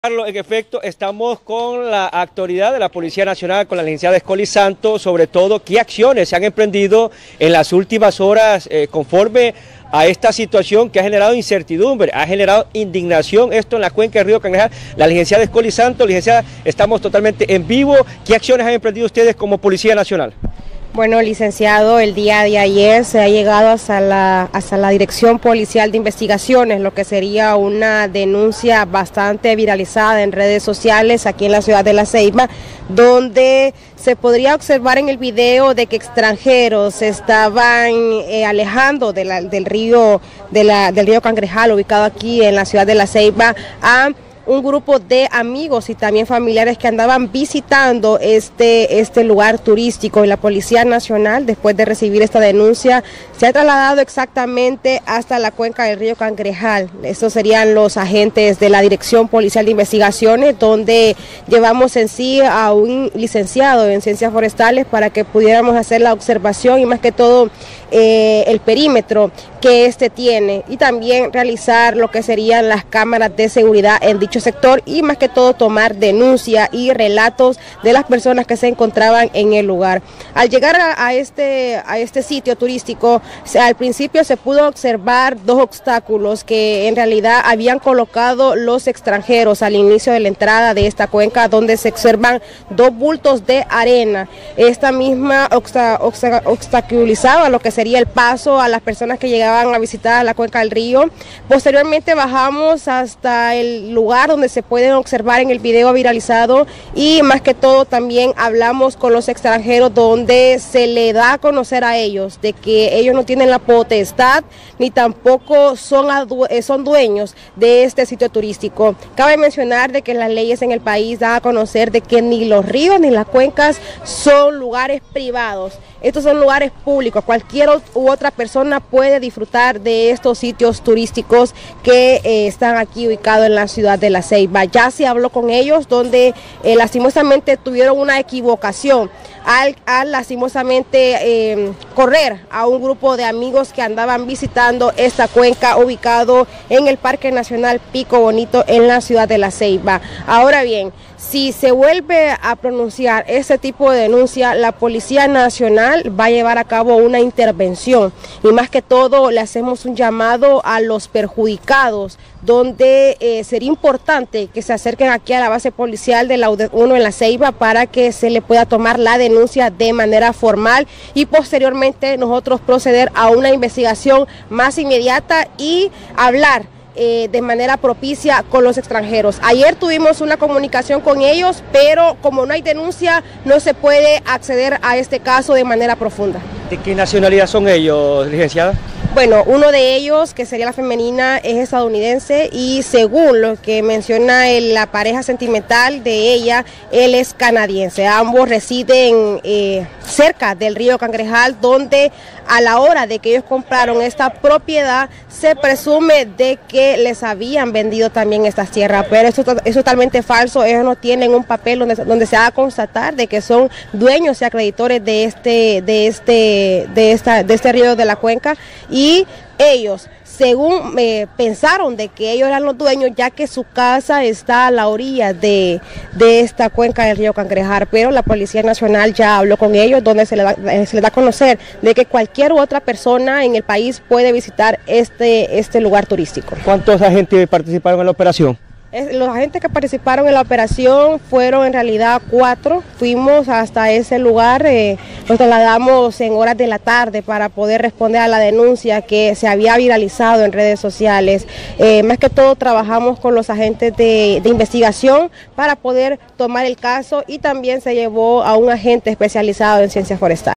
Carlos, en efecto, estamos con la autoridad de la Policía Nacional, con la licenciada Escoli Santos, sobre todo qué acciones se han emprendido en las últimas horas conforme a esta situación que ha generado incertidumbre, ha generado indignación, esto en la cuenca del río Cangrejal. La licenciada Escoli Santos, licenciada, estamos totalmente en vivo. ¿Qué acciones han emprendido ustedes como Policía Nacional? Bueno, licenciado, el día de ayer se ha llegado hasta la Dirección Policial de Investigaciones, lo que sería una denuncia bastante viralizada en redes sociales aquí en la ciudad de La Ceiba, donde se podría observar en el video de que extranjeros se estaban alejando del río Cangrejal, ubicado aquí en la ciudad de La Ceiba, a un grupo de amigos y también familiares que andaban visitando este lugar turístico. Y la Policía Nacional, después de recibir esta denuncia, se ha trasladado exactamente hasta la cuenca del río Cangrejal. Estos serían los agentes de la Dirección Policial de Investigaciones, donde llevamos en sí a un licenciado en Ciencias Forestales para que pudiéramos hacer la observación y más que todo el perímetro que tiene, y también realizar lo que serían las cámaras de seguridad en dicho sector y más que todo tomar denuncia y relatos de las personas que se encontraban en el lugar. Al llegar a este sitio turístico, al principio se pudo observar dos obstáculos que en realidad habían colocado los extranjeros al inicio de la entrada de esta cuenca, donde se observan dos bultos de arena. Esta misma obstaculizaba lo que sería el paso a las personas que llegaban a visitar la cuenca del río. Posteriormente bajamos hasta el lugar donde se pueden observar en el video viralizado, y más que todo también hablamos con los extranjeros, donde se le da a conocer a ellos de que ellos no tienen la potestad ni tampoco son dueños de este sitio turístico. Cabe mencionar de que las leyes en el país dan a conocer de que ni los ríos ni las cuencas son lugares privados. Estos son lugares públicos. Cualquier u otra persona puede disfrutar de estos sitios turísticos que están aquí ubicados en la ciudad de La Ceiba. Ya se habló con ellos, donde lastimosamente tuvieron una equivocación al lastimosamente correr a un grupo de amigos que andaban visitando esta cuenca ubicado en el Parque Nacional Pico Bonito en la ciudad de La Ceiba. Ahora bien, si se vuelve a pronunciar este tipo de denuncia, la Policía Nacional va a llevar a cabo una intervención, y más que todo le hacemos un llamado a los perjudicados, donde sería importante que se acerquen aquí a la base policial de la UDED 1 en La Ceiba para que se le pueda tomar la denuncia de manera formal y posteriormente nosotros proceder a una investigación más inmediata y hablar de manera propicia con los extranjeros. Ayer tuvimos una comunicación con ellos, pero como no hay denuncia, no se puede acceder a este caso de manera profunda. ¿De qué nacionalidad son ellos, licenciada? Bueno, uno de ellos, que sería la femenina, es estadounidense, y según lo que menciona la pareja sentimental de ella, él es canadiense. Ambos residen cerca del río Cangrejal, donde a la hora de que ellos compraron esta propiedad, se presume de que les habían vendido también estas tierras, pero eso es totalmente falso. Ellos no tienen un papel donde se haga constatar de que son dueños y acreedores de este río de la cuenca, y ellos, según pensaron de que ellos eran los dueños, ya que su casa está a la orilla de esta cuenca del río Cangrejal, pero la Policía Nacional ya habló con ellos, donde se le da a conocer de que cualquier otra persona en el país puede visitar este lugar turístico. ¿Cuántos agentes participaron en la operación? Los agentes que participaron en la operación fueron en realidad 4. Fuimos hasta ese lugar, nos trasladamos en horas de la tarde para poder responder a la denuncia que se había viralizado en redes sociales. Más que todo trabajamos con los agentes de investigación para poder tomar el caso, y también se llevó a un agente especializado en ciencias forestales.